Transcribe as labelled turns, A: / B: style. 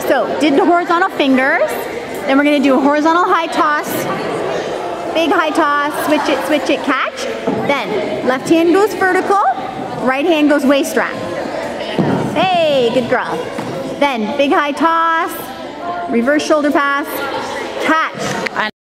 A: So, did the horizontal fingers. Then we're gonna do a horizontal high toss. Big high toss, switch it, catch. Then, left hand goes vertical, right hand goes waist strap. Hey, good girl. Then, big high toss, reverse shoulder pass, catch.